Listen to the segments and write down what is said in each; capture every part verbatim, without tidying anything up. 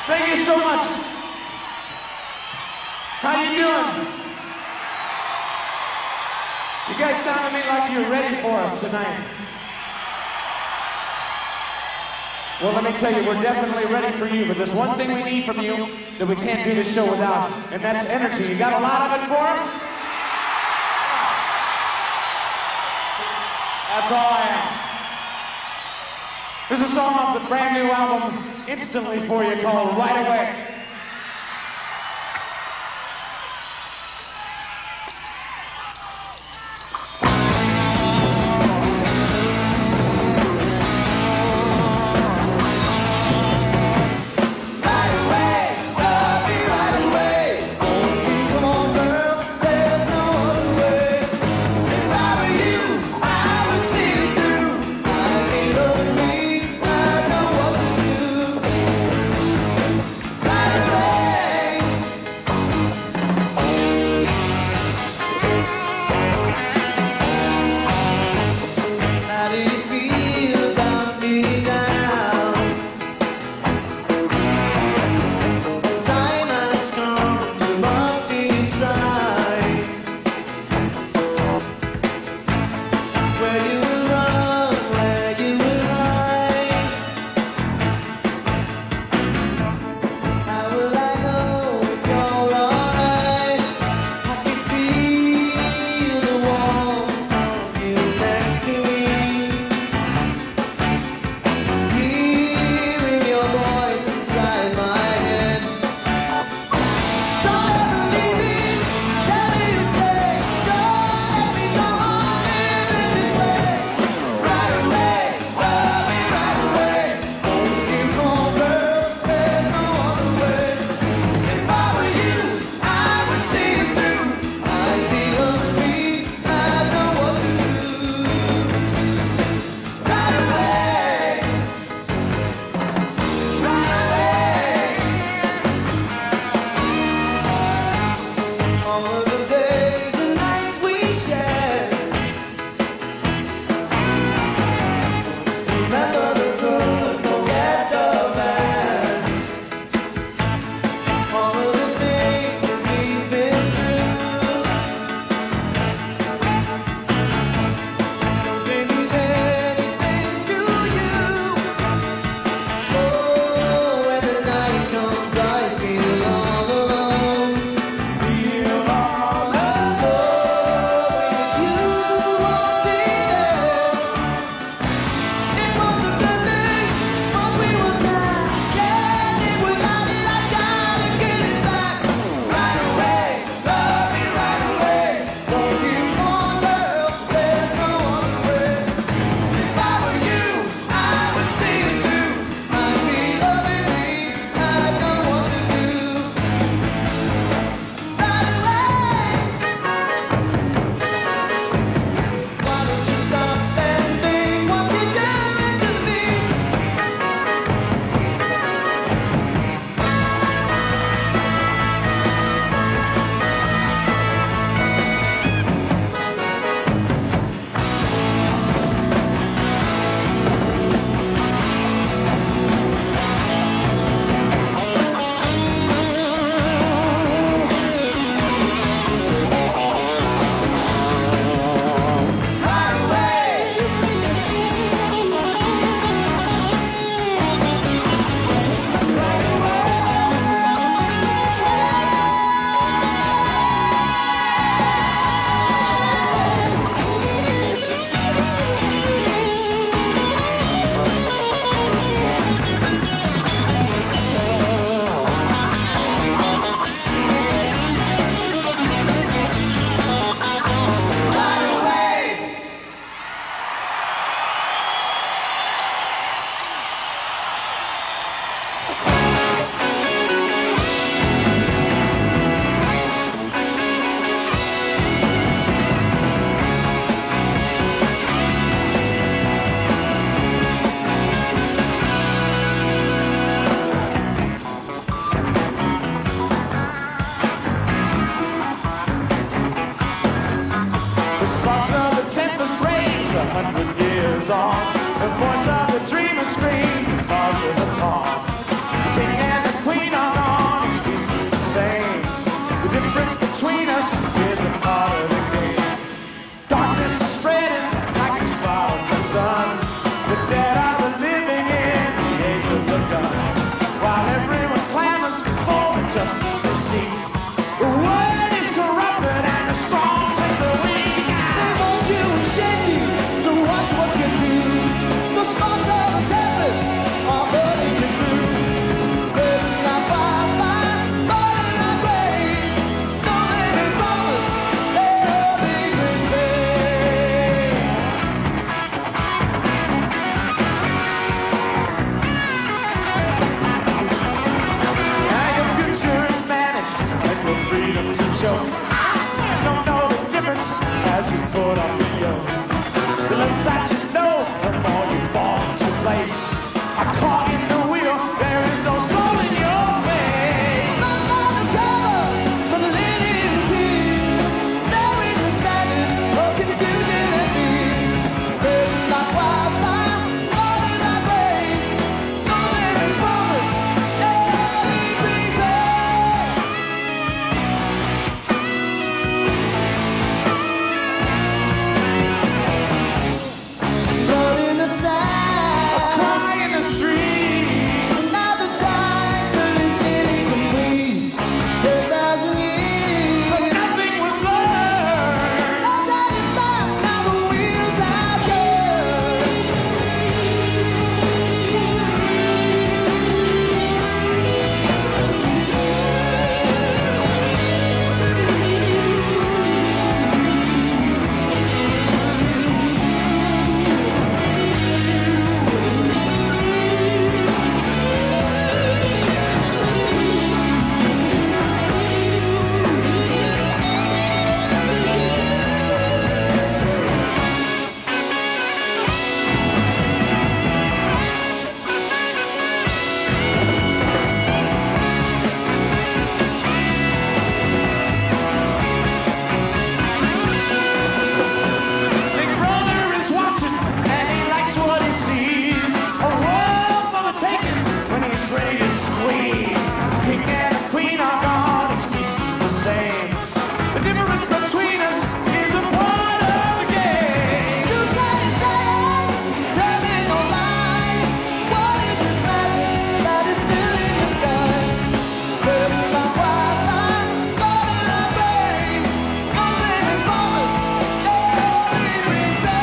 Thank you so much. How you doing? You guys sound to me like you're ready for us tonight. Well, let me tell you, we're definitely ready for you, but there's one thing we need from you that we can't do this show without, and that's energy. You got a lot of it for us? That's all I ask. There's a song off the brand new album, Instantly, for you, called Right Away. goes on. The voice of the dreamer screams because of the call. The king and the queen joke. I don't know the difference as you put on the yoke. The less that you know, the more you fall into place. I caught in the wheel, there is no soul in your face. I'm on the cover, but the lid is here. There is a standard of confusion and fear. Spreading like wildfire, falling like rain. Moving and promise, every day. Blood in the sand, a cry in the street. Another cycle is nearly complete. Ten thousand years, but nothing was learned. No time is left, now the wheels have turned. Big brother is watching and he likes what he sees. A world for the taking when he's ready to squeeze. King and a queen are gone, each species the same. The difference between us is a part of the game. Suicide is dead, turning online. What is this madness that is filling the skies? Spreading like wildfire, falling like rain. Moving and promise, every day.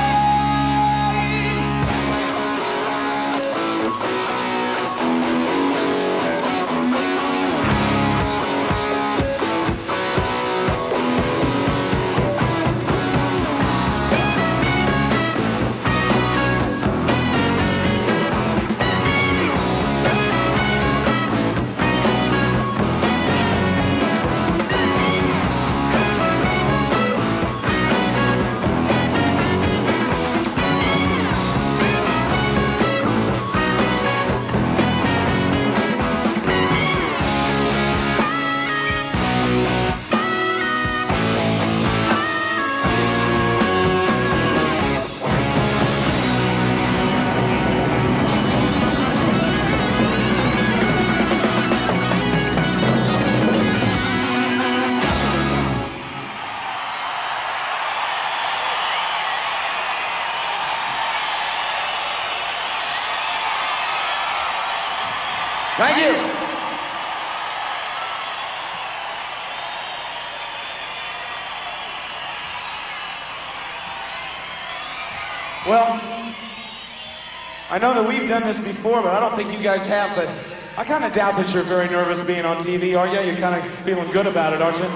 Thank you. Well, I know that we've done this before, but I don't think you guys have, but I kind of doubt that you're very nervous being on T V, are you? You're kind of feeling good about it, aren't you?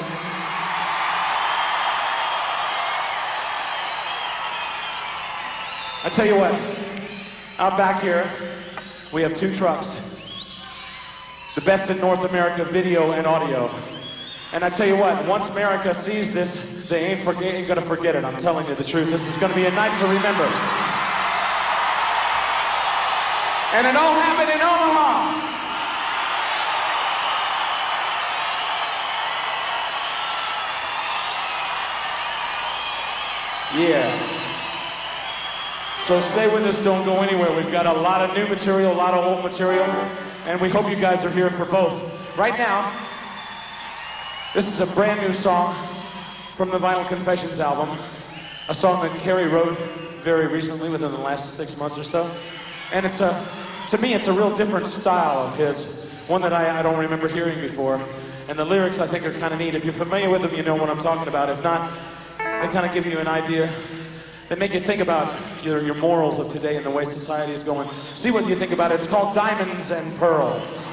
I tell you what, out back here, we have two trucks. The best in North America video and audio. And I tell you what, once America sees this, they ain't, for, ain't gonna forget it. I'm telling you the truth. This is gonna be a night to remember. And it all happened in Omaha. Yeah. So stay with us, don't go anywhere. We've got a lot of new material, a lot of old material, and we hope you guys are here for both. Right now, this is a brand new song from the Vinyl Confessions album, a song that Kerry wrote very recently, within the last six months or so. And it's a, to me, it's a real different style of his, one that I, I don't remember hearing before. And the lyrics, I think, are kind of neat. If you're familiar with them, you know what I'm talking about. If not, they kind of give you an idea. They make you think about your, your morals of today and the way society is going. See what you think about it. It's called Diamonds and Pearls.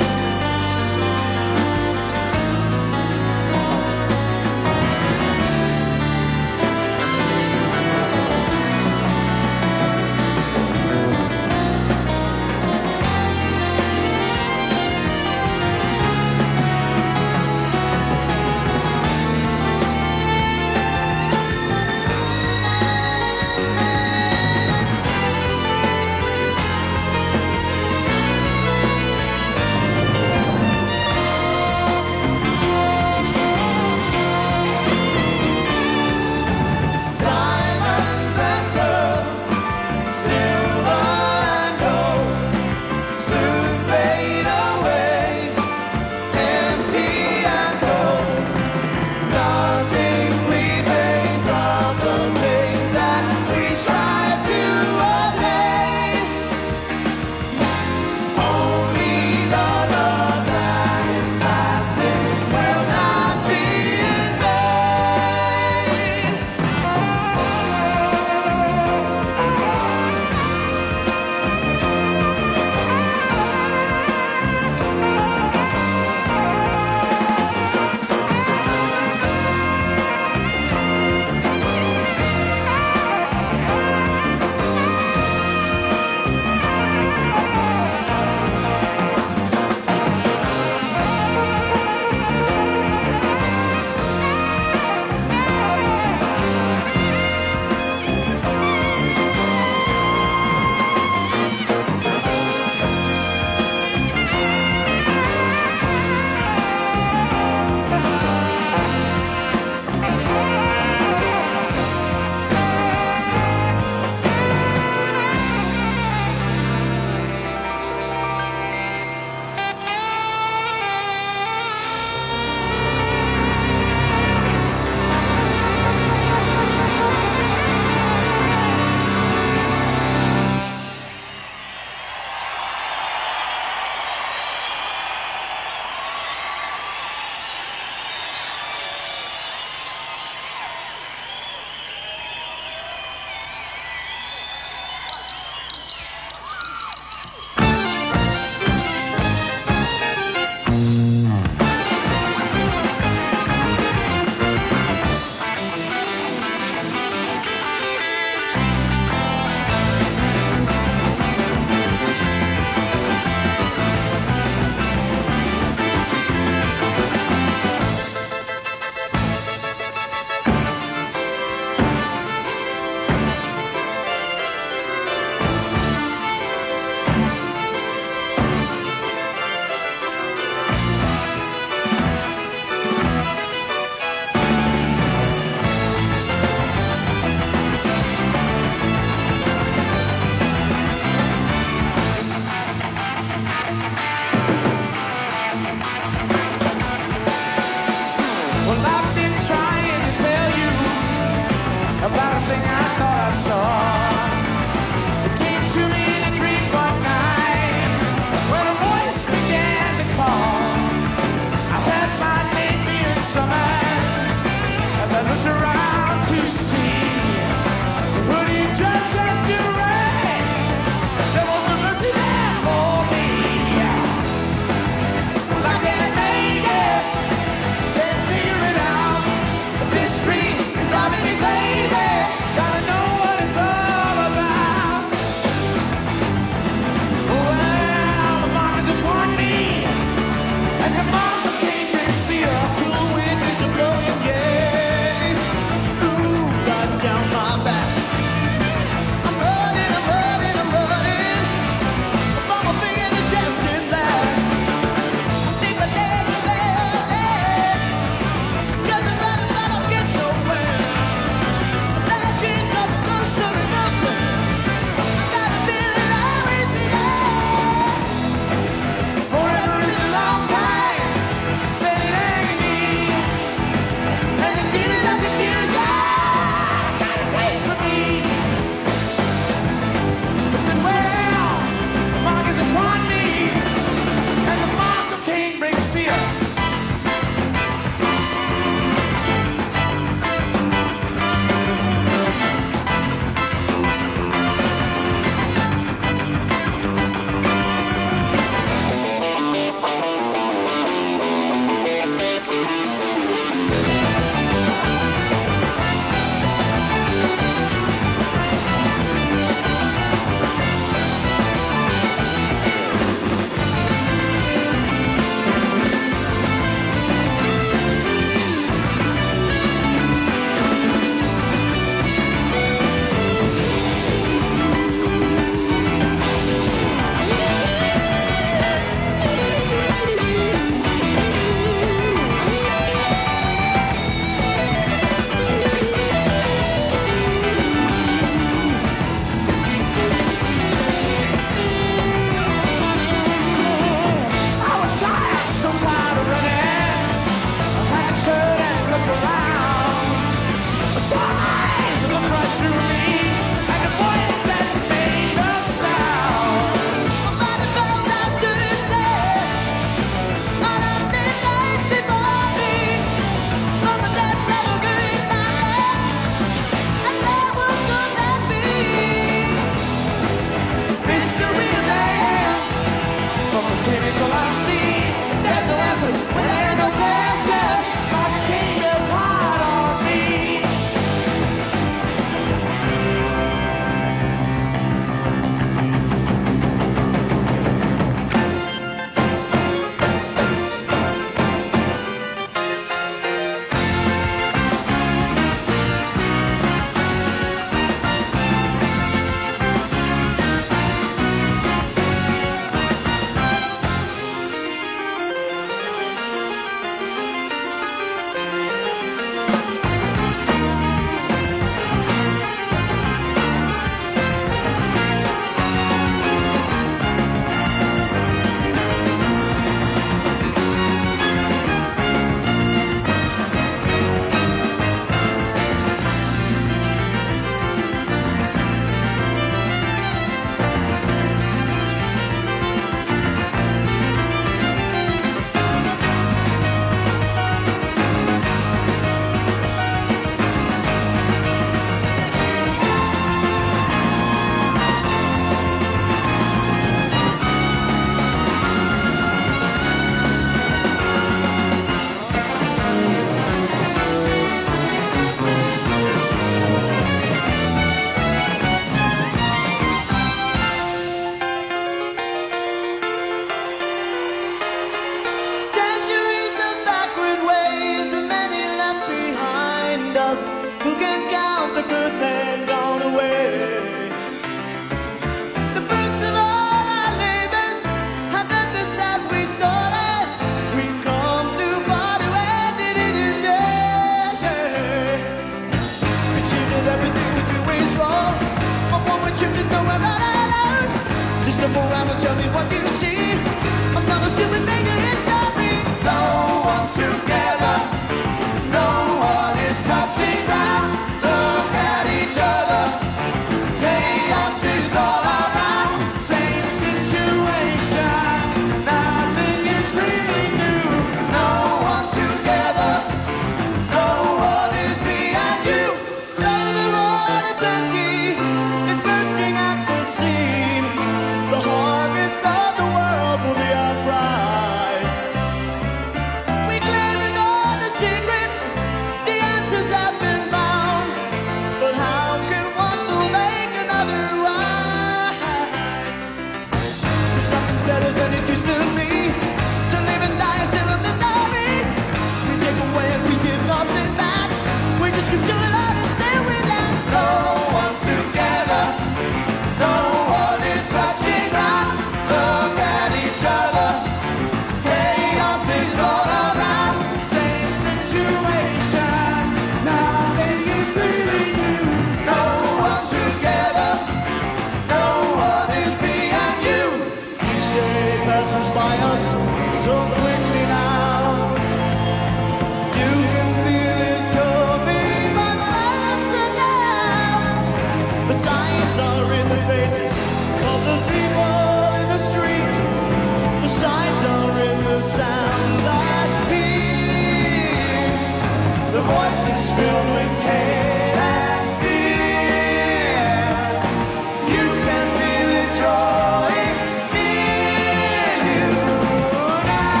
around and tell me what you see. Another stupid making story. No one together, no one is touching ground. Look at each other, chaos is all around. Same situation, nothing is really new. No one together, no one is me and you. Though the world is plenty, it's bursting at the seam. The harvest of the world will be our prize. We claim to know the secrets, the answers have been found. But how can one fool make another wise? Cause nothing's better than it used to be. To live and die is still a mystery. We take away and we give nothing back. We just conceal it all and stay with that. No one together, no one is touching ground. Look at each other, chaos is all around. Same situation, nothing is really new. No one together, no one is me and you. Each day passes by us so quickly now. You can feel it coming much faster now. The signs are in the faces of the people in the street. The signs are in the sounds I hear. The voices filled with hate and fear. You can feel it drawing near you now.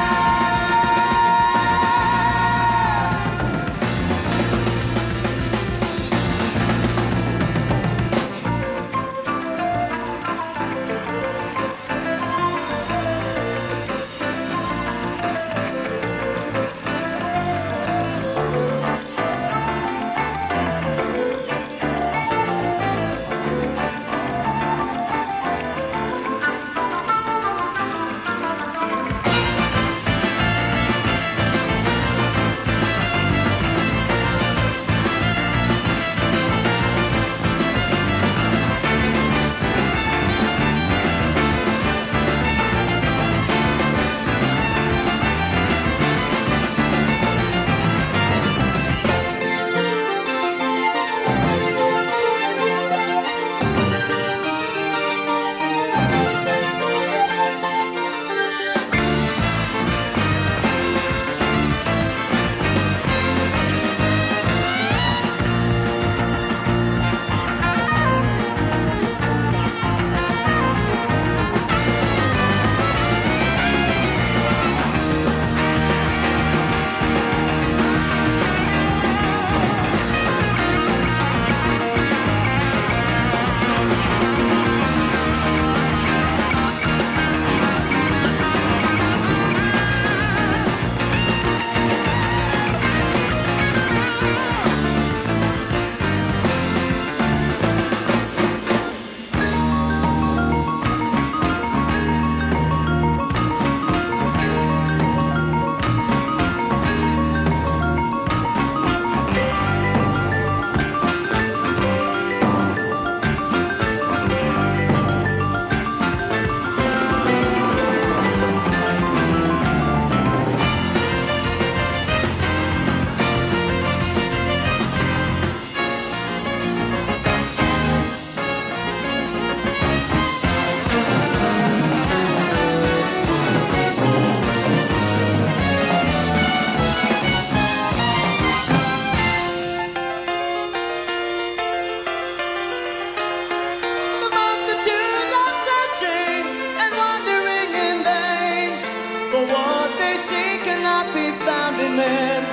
men.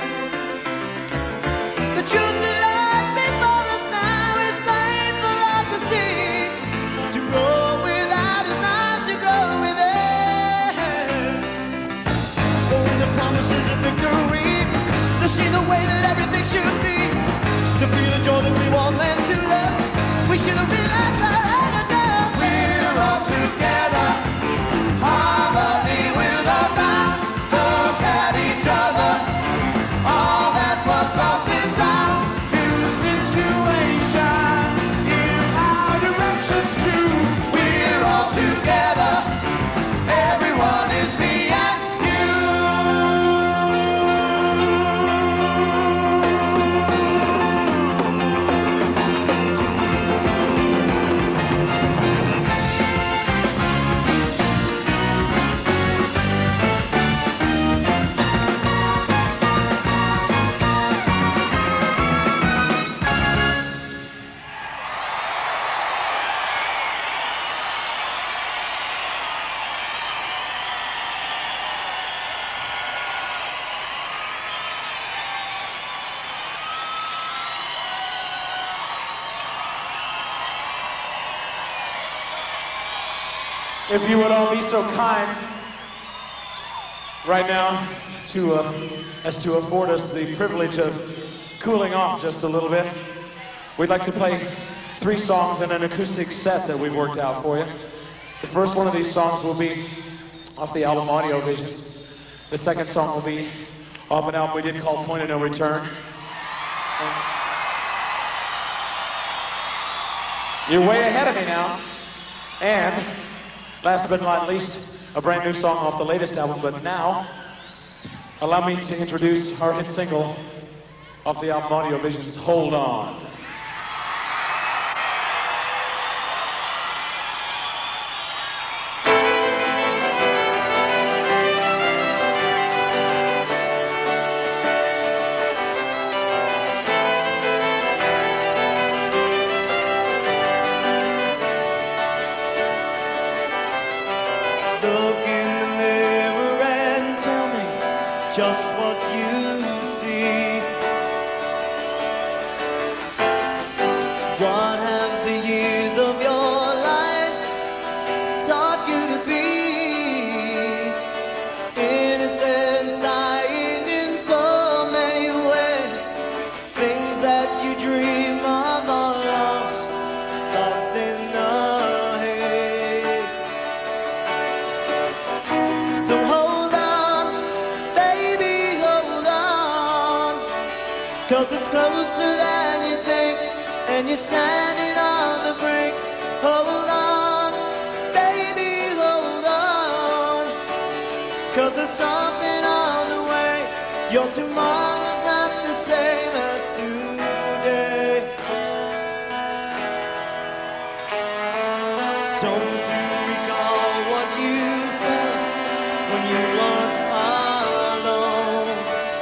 The truth that lies before us now is plain for all to see. To grow without is not to grow within. Oh, the promises of victory, to see the way that everything should be, to feel the joy that we want meant to love. We should have realized that long ago. We're all together, harmony will abound. Look at each other, If you would all be so kind right now to uh, as to afford us the privilege of cooling off just a little bit, we'd like to play three songs in an acoustic set that we've worked out for you. The first one of these songs will be off the album Audio Visions. The second song will be off an album we did called Point of No Return. You're way ahead of me now. And last but not least, a brand new song off the latest album. But now, allow me to introduce our hit single off the album Audio Visions, Hold On. Look in the mirror and tell me just what you see. What have the years of your life taught you to be? Innocence dying in so many ways. Things that you dream of are lost, lost in the haze. So hold on, baby, hold on, 'cause it's closer than you think, and you're standing on the brink. Hold on, baby, hold on, 'cause there's something on the way. Your tomorrow's not the same as today. Don't you recall what you felt when you weren't alone?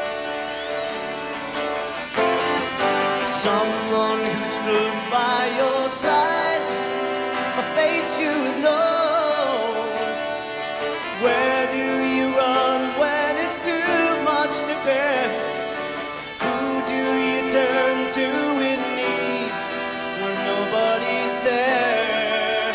Someone who stood by your side, a face you have known. Where do you run when it's too much to bear? Who do you turn to in need when nobody's there?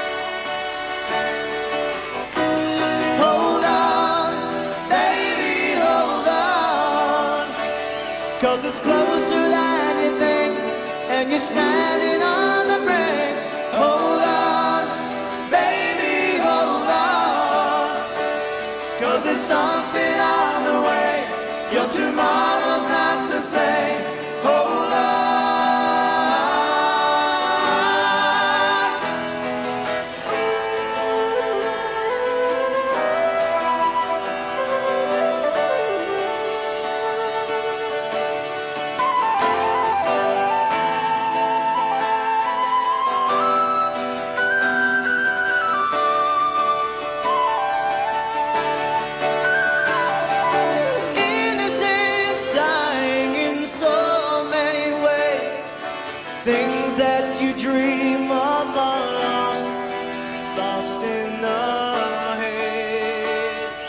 Hold on, baby, hold on, 'cause it's closer than you think, and you're standing on the brink. Hold on, baby, hold on, 'cause there's something on the way. Your tomorrow's not the same. Hold on. Innocence dying in so many ways. Things that you dream of are lost, lost in the haze.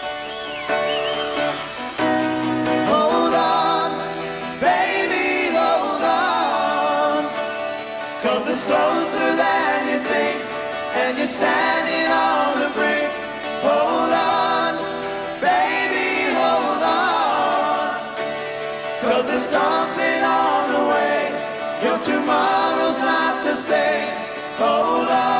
Hold on, baby, hold on, 'cause it's closer than you think, and you're standing on the brink. Hold on, baby, hold on, 'cause there's something on the way. Your tomorrow's not the same. Hold on.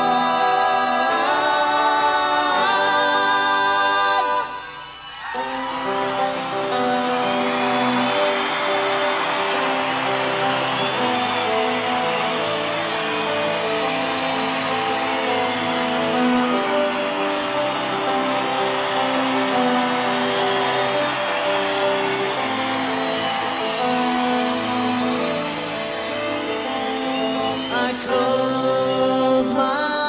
I close my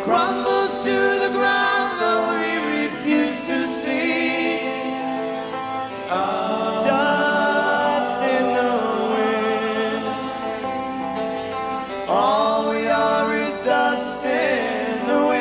crumbles to the ground, though we refuse to see. Dust in the wind. All we are is dust in the wind.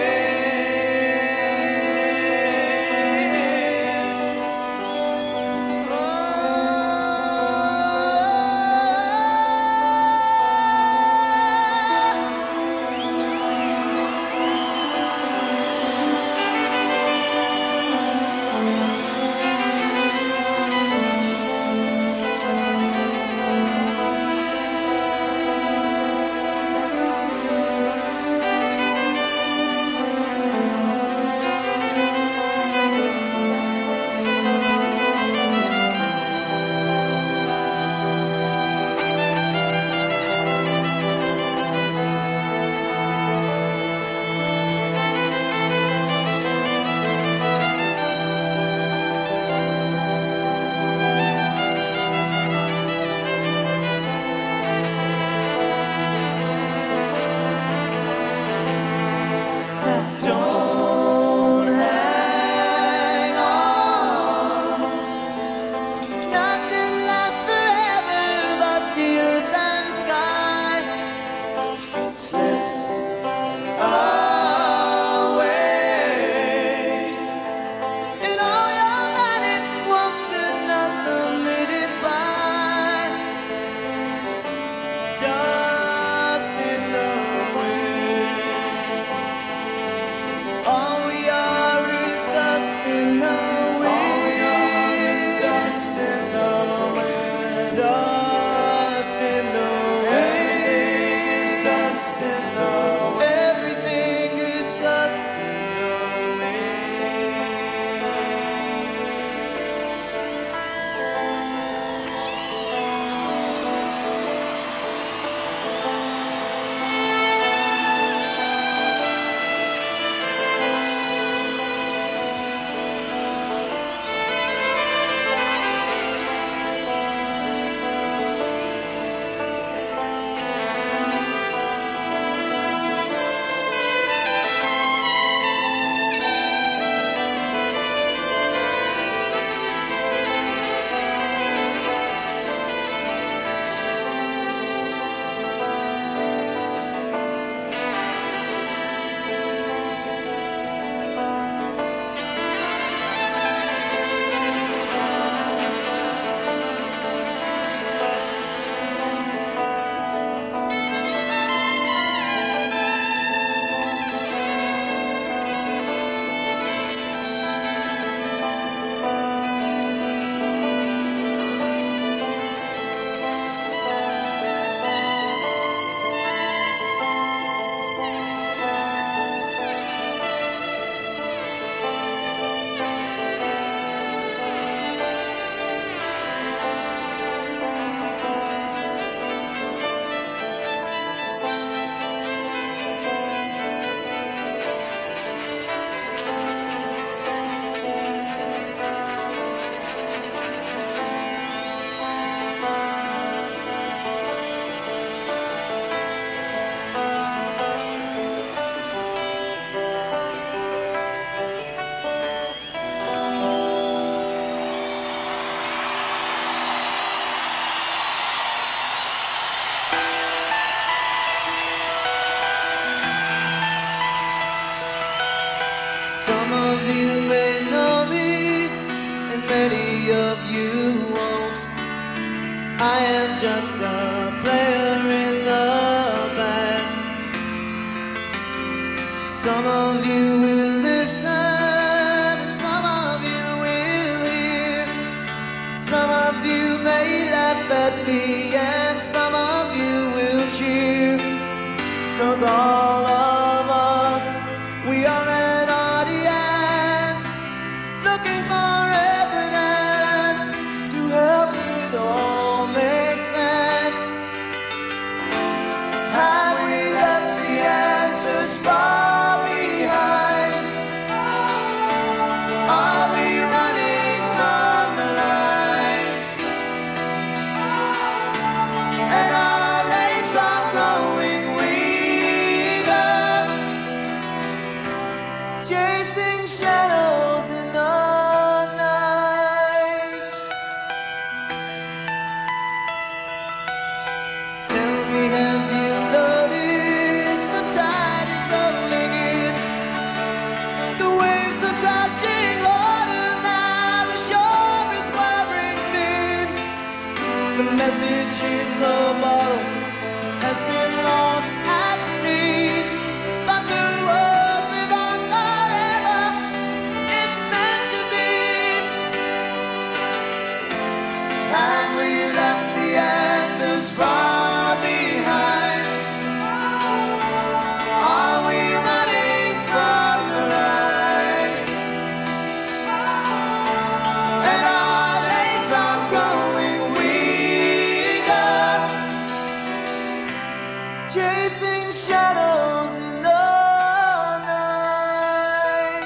Some of you may know me, and many of you won't. I am just a player in the band. Some of you will listen, and some of you will hear. Some of you may laugh at me, and some of you will cheer. 'Cause all of us, we are an audience, looking for evidence to help it all make sense. Have we left the answers far behind? Are we running from the line? And our rates are growing weak. chasing shadows in the night. Tell me, have you noticed the tide is rolling in? The waves are crashing harder now, the shore is wearing thin. The message in the bottle has been lost at sea. But the words live on forever, it's meant to be. And we left the answers far behind. Are we running from the light? And our legs are growing weaker, chasing shadows in the night.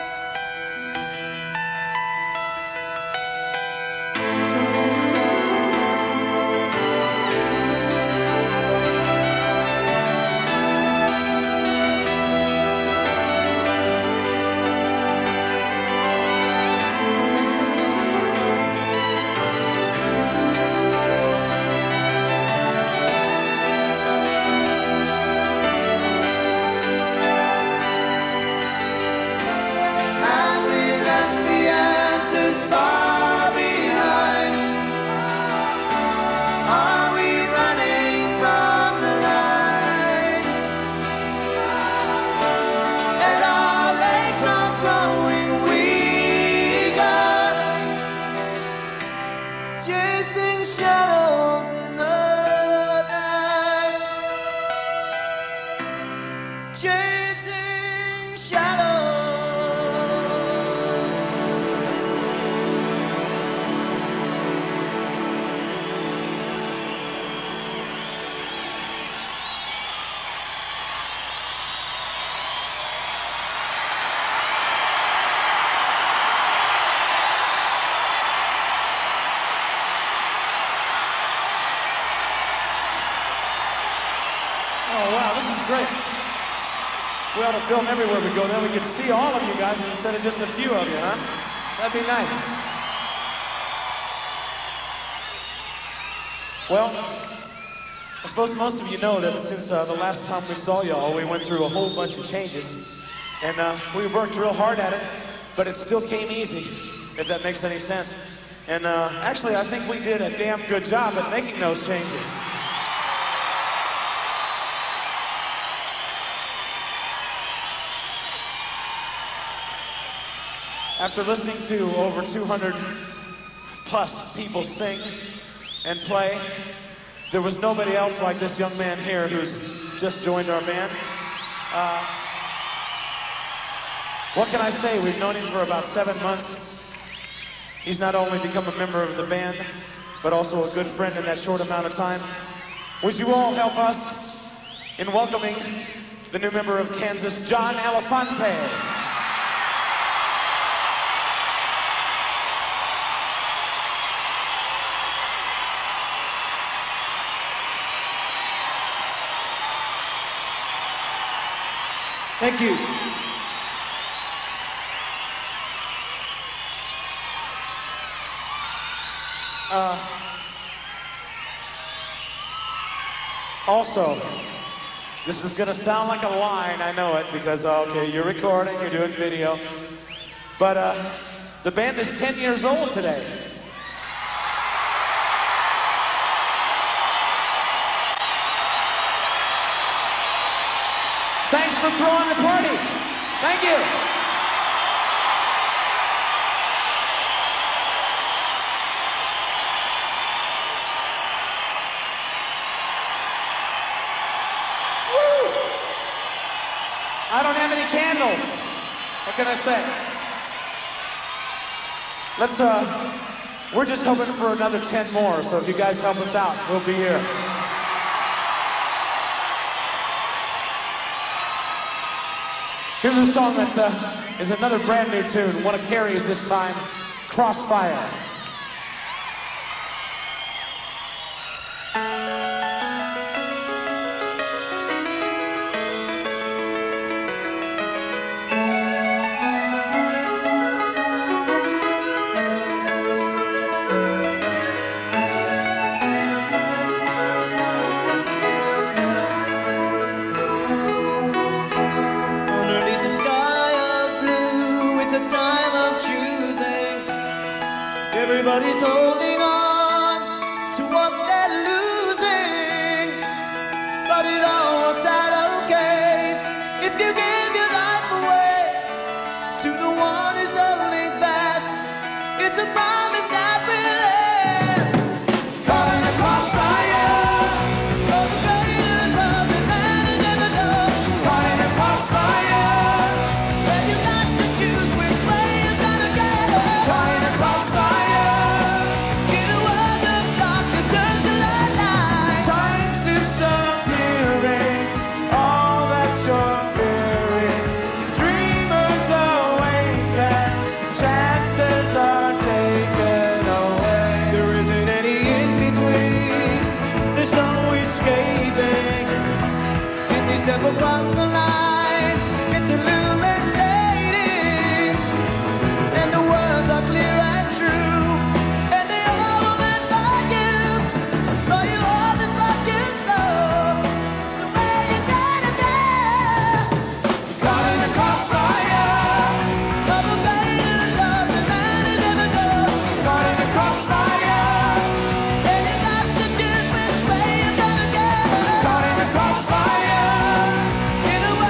And we left the answers far behind. Are we running from the light? And our legs are growing weaker, chasing shadows in the night. Chasing shadows. Oh, wow, this is great. We ought to film everywhere we go, then we could see all of you guys instead of just a few of you, huh? That'd be nice. Well, I suppose most of you know that since uh, the last time we saw y'all, we went through a whole bunch of changes. And uh, we worked real hard at it, but it still came easy, if that makes any sense. And uh, actually, I think we did a damn good job at making those changes. After listening to over two hundred plus people sing and play, there was nobody else like this young man here who's just joined our band. Uh, what can I say? We've known him for about seven months. He's not only become a member of the band, but also a good friend in that short amount of time. Would you all help us in welcoming the new member of Kansas, John Elefante? Thank you. Uh, also, this is gonna sound like a line, I know it, because, okay, you're recording, you're doing video, but uh, the band is ten years old today. Thanks for throwing the party. Thank you. Woo! I don't have any candles. What can I say? Let's, uh, we're just hoping for another ten more, so if you guys help us out, we'll be here. Here's a song that uh, is another brand new tune, one of Carrie's this time, Crossfire. but it all works out okay if you give your life away to the one who's holding fast. It's a promise that will last. Caught in a crossfire of a greater love than man has ever known. Caught in a crossfire where you got to choose which way you're gonna go. Caught in a crossfire in a world of darkness turns to light. Time's disappearing, all that you're fearing. Dreamers awake and chances are taken away. There isn't any in between, there's no escaping. If you step across the line, it's illuminating, and the words are clear and true, and they all will meant for you, for you always loved you so. So where you gonna go? Caught in a crossfire, Of a greater love than man has ever known. caught in a crossfire, And you got to choose which way you're gonna go. caught in a crossfire. In a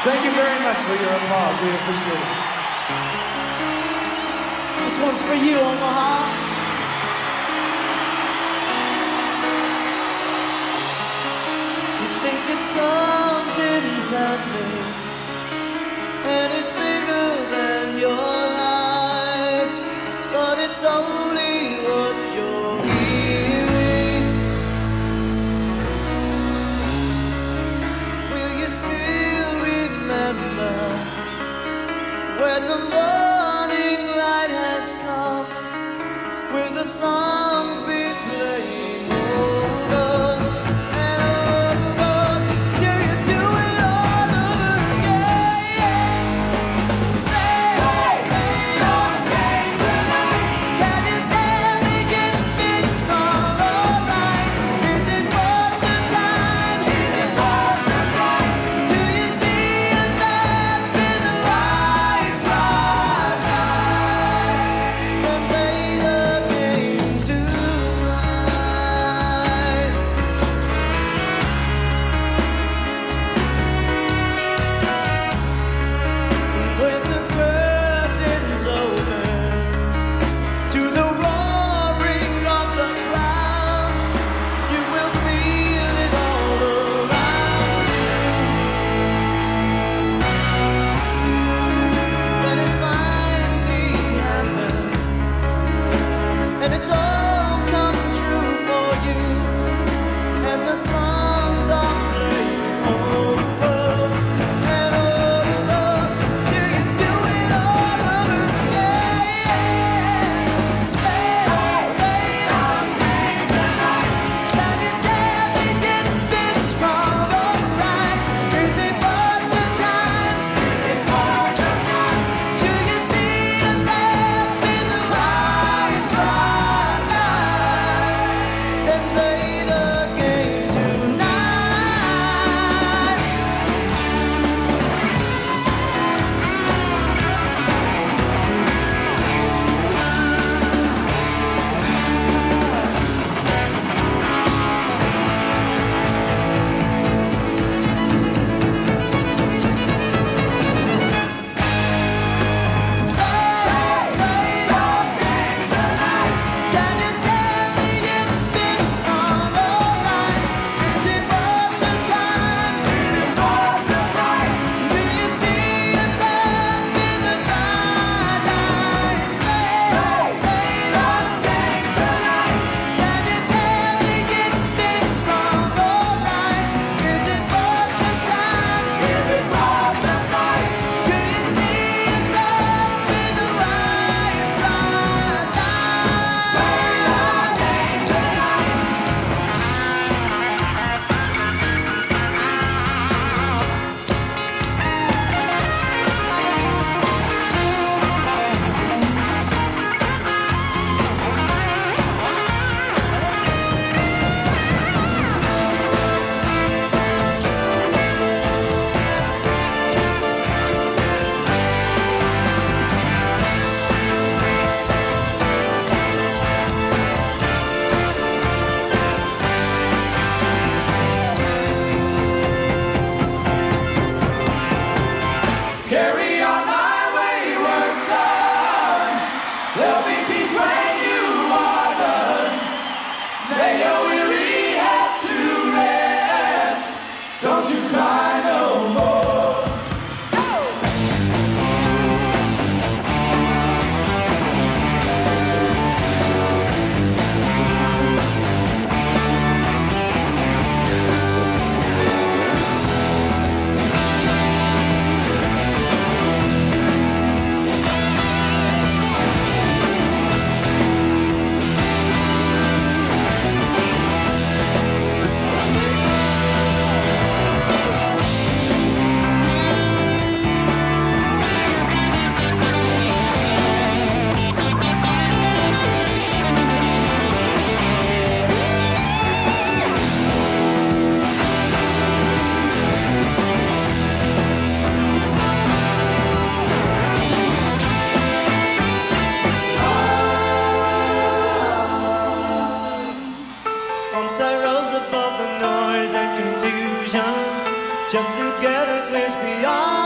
Thank you very much for your applause. We appreciate it. This one's for you, Omaha. You think it's something's happening, and it's bigger than your life, but it's only what you're hearing. Will you still remember when the morning light has come? Will the songs be playing over and over till you do it all over again? Play, play your game tonight. Can you tell me if it's wrong or right? Is it worth the time? Is it worth the price? Do you see yourself in the lights right now? And play the game tonight. When the curtains open to the roaring of the crowd, you will feel it all around you. When it finally happens, and it's all come true for you, and the songs are playing over and over till you do it all over again. Play, play your game tonight. Can you tell me if it's wrong or right? Is it worth the time? Is it worth the price? Do you see yourself in the lights right now? Then play the game tonight. Can you tell me if it's wrong or right? Is it worth the time? Is it worth the price? Do you see yourself in the night lights? Play, play the game tonight. Can you tell me if it's wrong or right? Is it worth the time? Is it worth the price? Do you see yourself in the lights right now? Play the game tonight. Carry on my wayward son. There'll be peace when you are done. Lay your weary head to rest. Don't you cry no more. Once I rose above the noise and confusion, just to get a glimpse beyond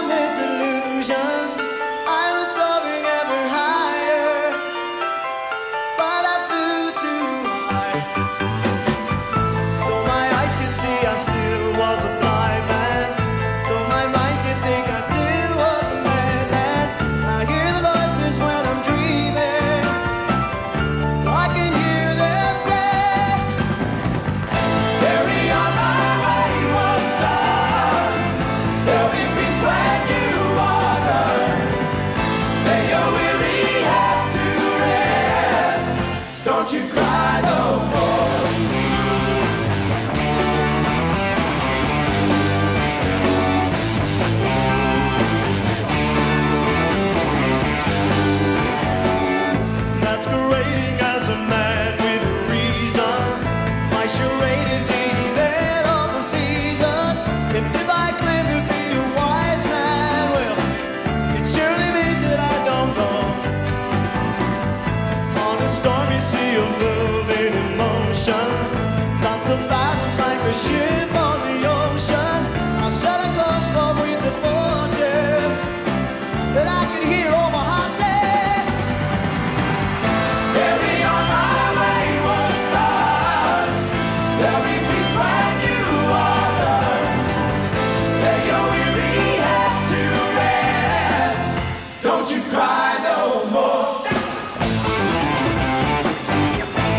cry no more. Masquerading as a man with reason, my charade is the event of the season. And if I claim to be a wise man, well, it surely means that I don't know. On a stormy sea of love and emotion, toss the battle like a ship on the ocean. I set a course for winds of fortune, that I can hear Omaha say. Carry on my wayward son. There'll be peace when you are done. Lay your weary head to rest. Don't you cry no more.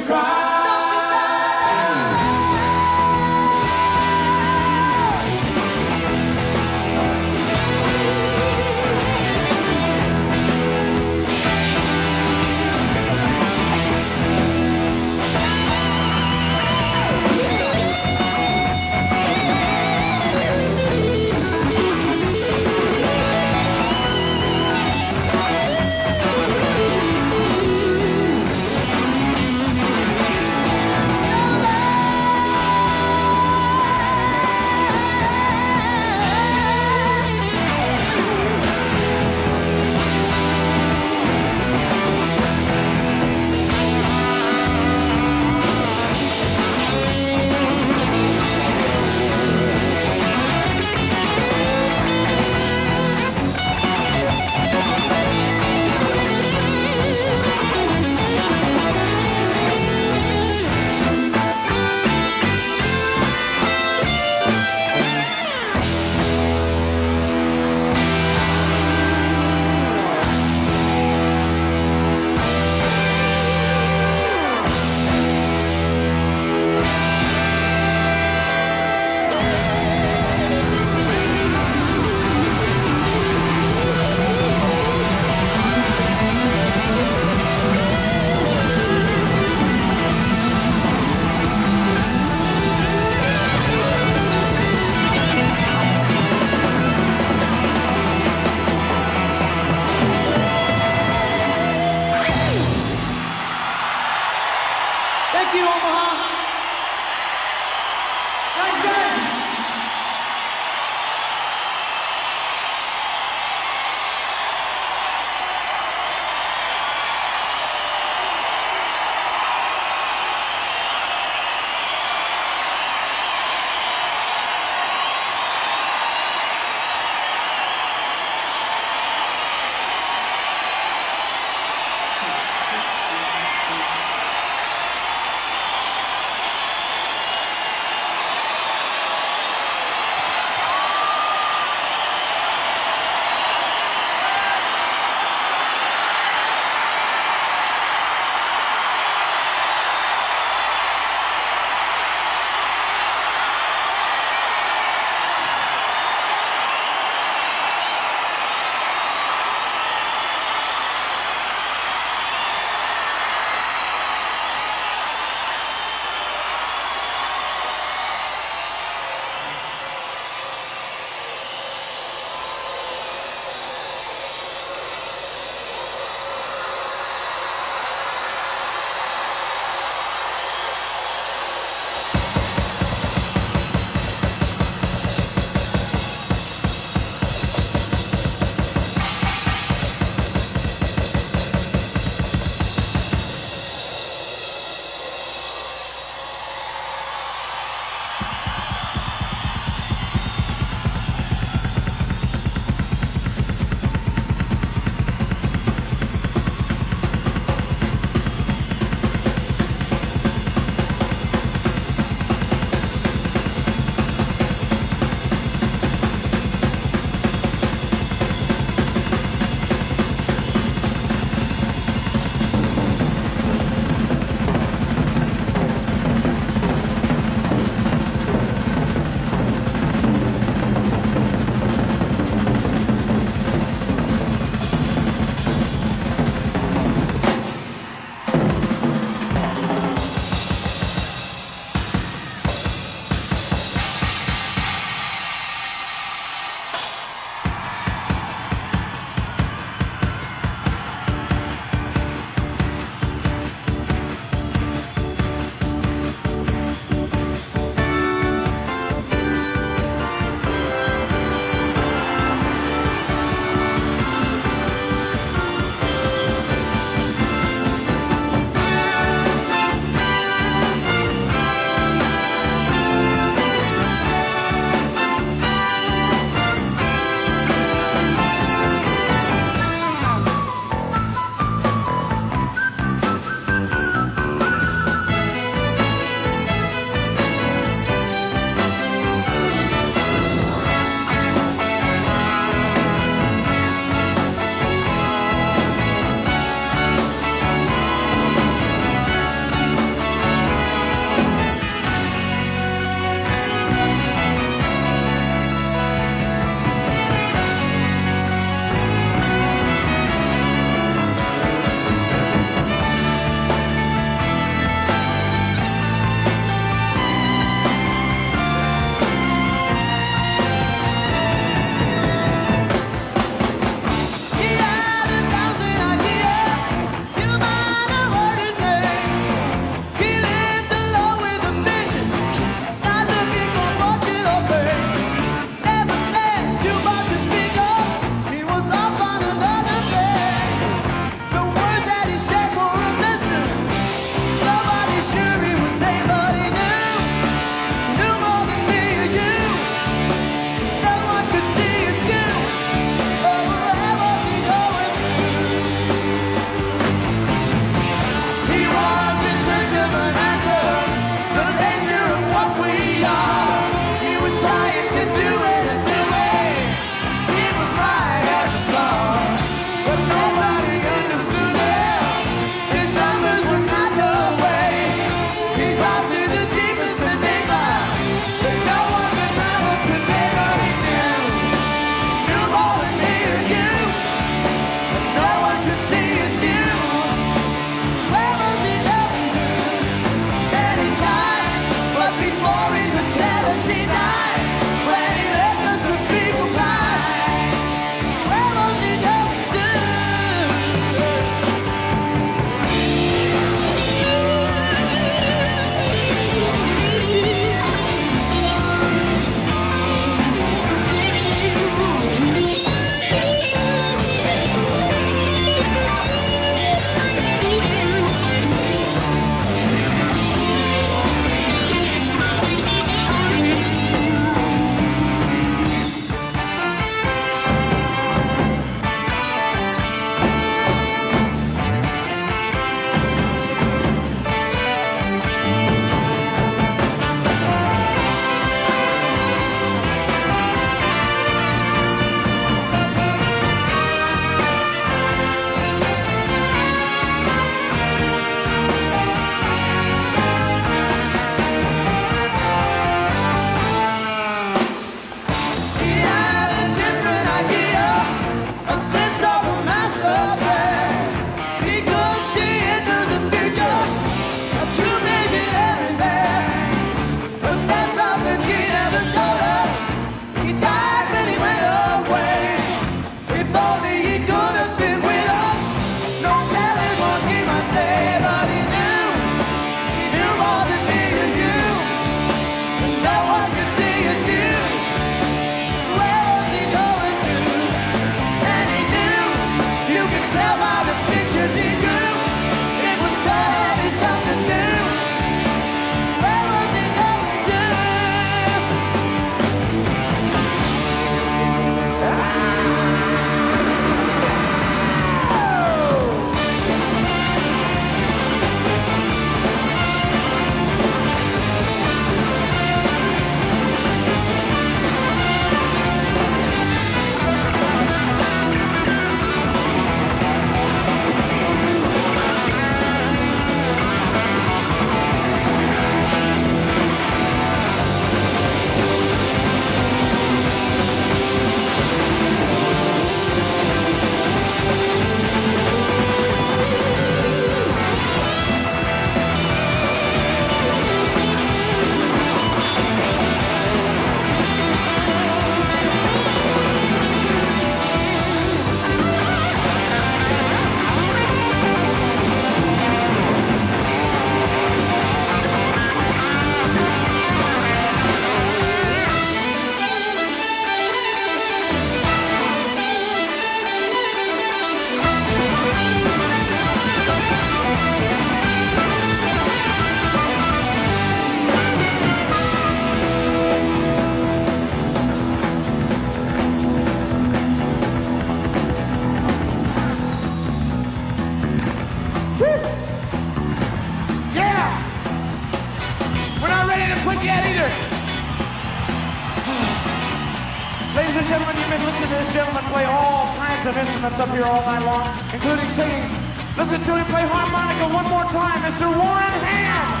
gentleman play all kinds of instruments up here all night long, including singing. Listen to him play harmonica one more time, Mister Warren Ham.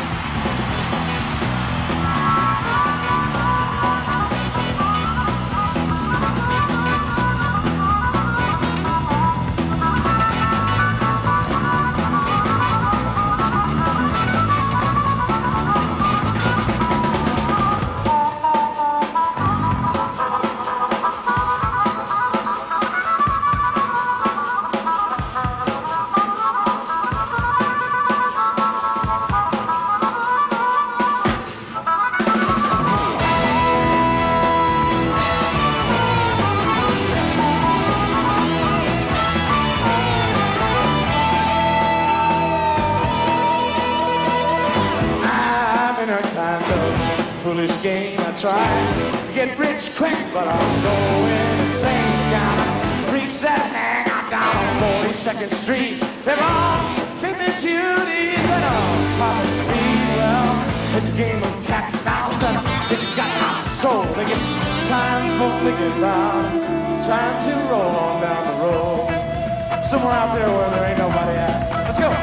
Foolish game I tried to get rich quick, but I'm going insane. Down freaks that hang out down on forty-second Street. They're all thinking Judy's and all popping speed. Well, it's a game of cat and mouse, and it's got my soul. I think it's time for thinking about time to roll on down the road. Somewhere out there where there ain't nobody at. Let's go.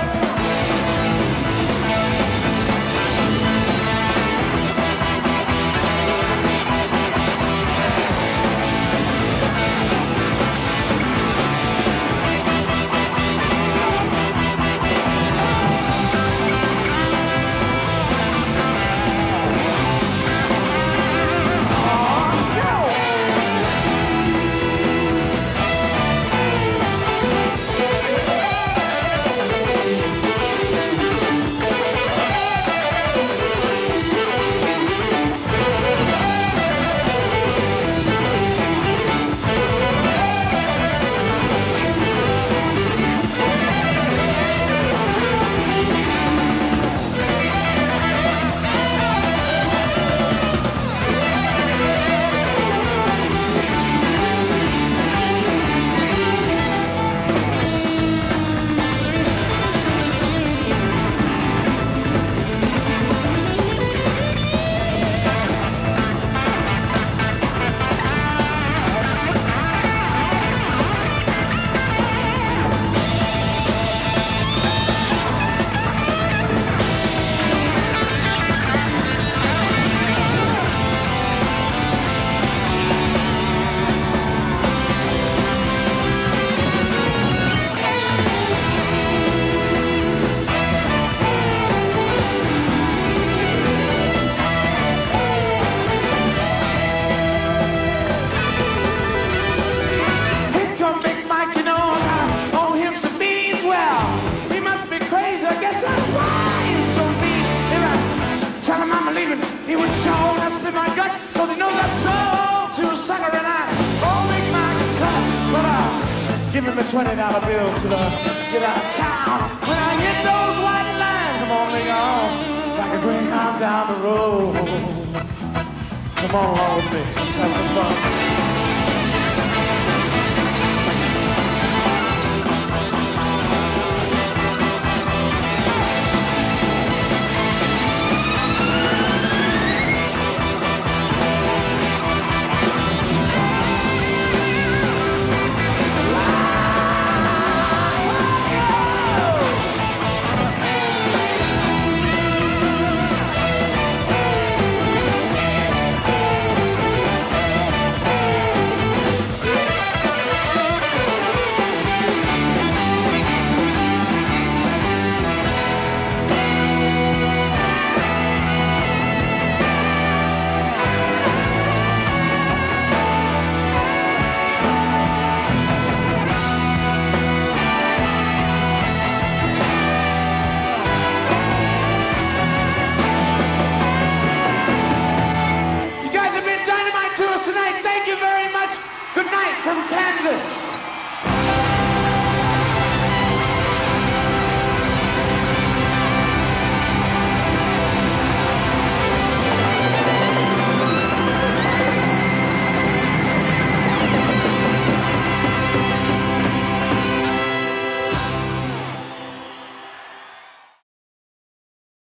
He would show us in my gut, cause he knows I sold to a sucker and I won't make my cut. But I give him a twenty dollar bill to the, get out of town. When I hit those white lines, I'm on the on like a greyhound down the road. Come on along with me, let's have some fun. Good night from Kansas.